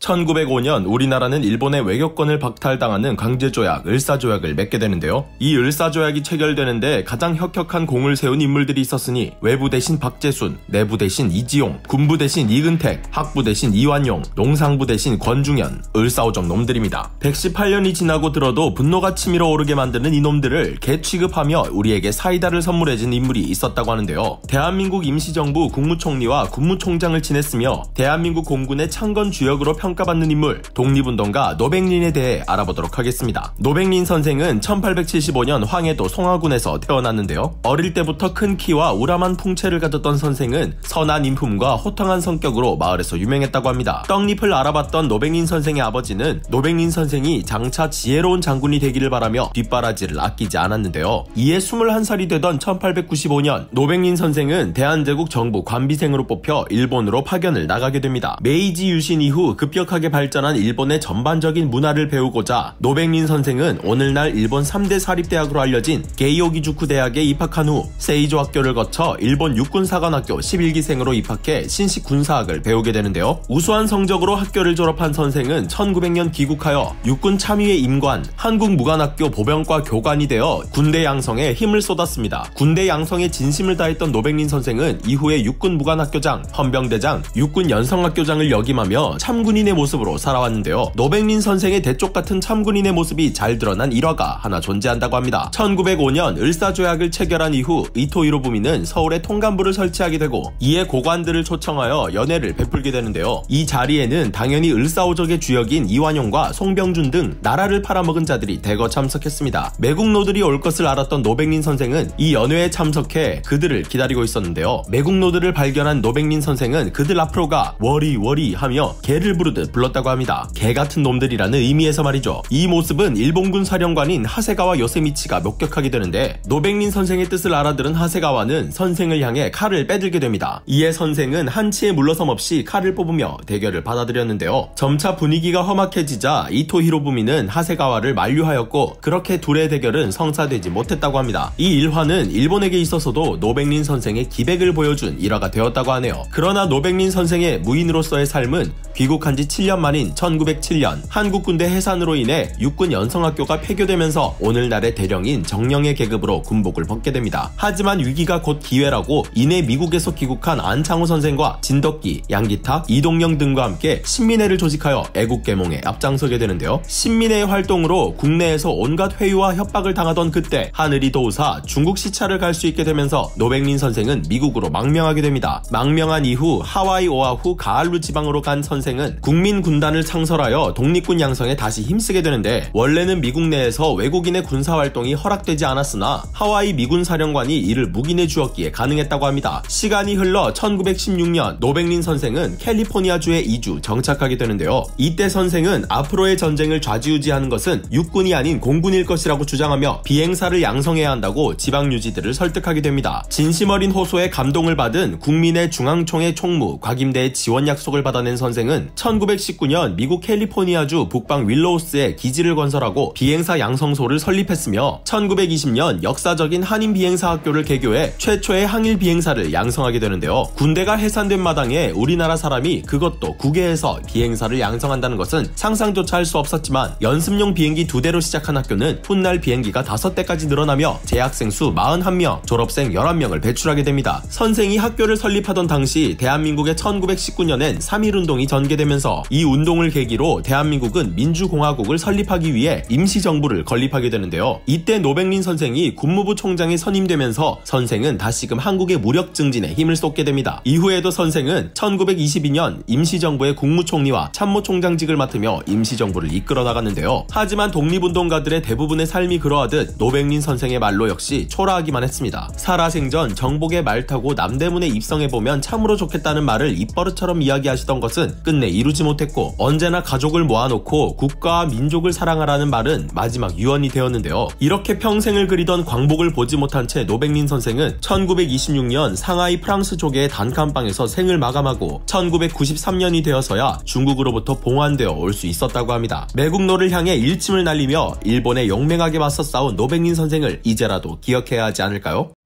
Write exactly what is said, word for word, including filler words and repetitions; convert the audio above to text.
천구백오 년 우리나라는 일본의 외교권을 박탈당하는 강제조약, 을사조약을 맺게 되는데요. 이 을사조약이 체결되는데 가장 혁혁한 공을 세운 인물들이 있었으니 외부 대신 박재순, 내부 대신 이지용, 군부 대신 이근택, 학부 대신 이완용, 농상부 대신 권중현, 을사오적 놈들입니다. 백십팔 년이 지나고 들어도 분노가 치밀어 오르게 만드는 이놈들을 개 취급하며 우리에게 사이다를 선물해준 인물이 있었다고 하는데요. 대한민국 임시정부 국무총리와 국무총장을 지냈으며 대한민국 공군의 창건 주역으로 평가받는 인물, 독립운동가 노백린에 대해 알아보도록 하겠습니다. 노백린 선생은 천팔백칠십오 년 황해도 송화군에서 태어났는데요. 어릴 때부터 큰 키와 우람한 풍채를 가졌던 선생은 선한 인품과 호탕한 성격으로 마을에서 유명했다고 합니다. 떡잎을 알아봤던 노백린 선생의 아버지는 노백린 선생이 장차 지혜로운 장군이 되기를 바라며 뒷바라지를 아끼지 않았는데요. 이에 스물한 살이 되던 천팔백구십오 년 노백린 선생은 대한제국 정부 관비생으로 뽑혀 일본으로 파견을 나가게 됩니다. 메이지 유신 이후 급격하게 발전한 일본의 전반적인 문화를 배우고자 노백린 선생은 오늘날 일본 삼 대 사립대학으로 알려진 게이오기주쿠 대학에 입학한 후 세이조 학교를 거쳐 일본 육군사관학교 십일 기생으로 입학해 신식 군사학을 배우게 되는데요. 우수한 성적으로 학교를 졸업한 선생은 천구백 년 귀국하여 육군 참위의 임관, 한국무관학교 보병과 교관이 되어 군대 양성에 힘을 쏟았습니다. 군대 양성에 진심을 다했던 노백린 선생은 이후에 육군무관학교장, 헌병대장, 육군연성학교장을 역임하며 참군인의 모습으로 살아왔는데요. 노백린 선생의 대쪽 같은 참군인의 모습이 잘 드러난 일화가 하나 존재한다고 합니다. 천구백오 년 을사조약을 체결한 이후 이토 히로부미는 서울에 통감부를 설치하게 되고 이에 고관들을 초청하여 연회를 베풀게 되는데요. 이 자리에는 당연히 을사오적의 주역인 이완용과 송병준 등 나라를 팔아먹은 자들이 대거 참석했습니다. 매국노들이 올 것을 알았던 노백린 선생은 이 연회에 참석해 그들을 기다리고 있었는데요. 매국노들을 발견한 노백린 선생은 그들 앞으로 가 워리 워리 하며 개를 부르듯 불렀다고 합니다. 개같은 놈들이라는 의미에서 말이죠. 이 모습은 일본군 사령관인 하세가와 요세미치가 목격하게 되는데 노백린 선생의 뜻을 알아들은 하세가와는 선생을 향해 칼을 빼들게 됩니다. 이에 선생은 한치의 물러섬 없이 칼을 뽑으며 대결을 받아들였는데요. 점차 분위기가 험악해지자 이토 히로부미는 하세가와를 만류하였고 그렇게 둘의 대결은 성사되지 못했다고 합니다. 이 일화는 일본에게 있어서도 노백린 선생의 기백을 보여준 일화가 되었다고 하네요. 그러나 노백린 선생의 무인으로서의 삶은 귀국한 지 칠 년 만인 천구백칠 년 한국군대 해산으로 인해 육군연성학교가 폐교되면서 오늘날의 대령인 정령의 계급으로 군복을 벗게 됩니다. 하지만 위기가 곧 기회라고 이내 미국에서 귀국한 안창호 선생과 진덕기, 양기탁, 이동영 등과 함께 신민회를 조직하여 애국계몽에 앞장서게 되는데요. 신민회의 활동으로 국내에서 온갖 회유와 협박을 당하던 그때 하늘이 도우사 중국 시차를 갈 수 있게 되면서 노백린 선생은 미국으로 망명하게 됩니다. 망명한 이후 하와이 오아후 가알루 지방으로 간 선생은 국민 군단을 창설하여 독립군 양성에 다시 힘쓰게 되는데 원래는 미국 내에서 외국인의 군사활동이 허락되지 않았으나 하와이 미군 사령관이 이를 묵인해 주었기에 가능했다고 합니다. 시간이 흘러 천구백십육 년 노백린 선생은 캘리포니아주에 이주 정착하게 되는데요. 이때 선생은 앞으로의 전쟁을 좌지우지하는 것은 육군이 아닌 공군일 것이라고 주장하며 비행사를 양성해야 한다고 지방 유지들을 설득하게 됩니다. 진심 어린 호소에 감동을 받은 국민의 중앙총회 총무 곽임대의 지원 약속을 받아낸 선생은 천구백십구 년 미국 캘리포니아주 북방 윌로우스에 기지를 건설하고 비행사 양성소를 설립했으며 천구백이십 년 역사적인 한인 비행사 학교를 개교해 최초의 항일 비행사를 양성하게 되는데요. 군대가 해산된 마당에 우리나라 사람이 그것도 국외에서 비행사를 양성한다는 것은 상상조차 할 수 없었지만 연습용 비행기 두 대로 시작한 학교는 훗날 비행기가 다섯 대까지 늘어나며 재학생 수 사십일 명, 졸업생 열한 명을 배출하게 됩니다. 선생이 학교를 설립하던 당시 대한민국의 천구백십구 년엔 삼일운동이 전개되면서 이 운동을 계기로 대한민국은 민주공화국을 설립하기 위해 임시정부를 건립하게 되는데요. 이때 노백린 선생이 국무부 총장에 선임되면서 선생은 다시금 한국의 무력 증진에 힘을 쏟게 됩니다. 이후에도 선생은 천구백이십이 년 임시정부의 국무총리와 참모총장직을 맡으며 임시정부를 이끌어 나갔는데요. 하지만 독립운동가들의 대부분의 삶이 그러하듯 노백린 선생의 말로 역시 초라하기만 했습니다. 살아생전 정복의 말 타고 남대문에 입성해보면 참으로 좋겠다는 말을 입버릇처럼 이야기하시던 것은 끝내 이루지 못했고 언제나 가족을 모아놓고 국가와 민족을 사랑하라는 말은 마지막 유언이 되었는데요. 이렇게 평생을 그리던 광복을 보지 못한 채 노백린 선생은 천구백이십육 년 상하이 프랑스 조계의 단칸방에서 생을 마감하고 천구백구십삼 년이 되어서야 중국으로부터 봉환되어 올 수 있었다고 합니다. 매국노를 향해 일침을 날리며 일본에 용맹하게 맞서 싸운 노백린 선생을 이제라도 기억해야 하지 않을까요?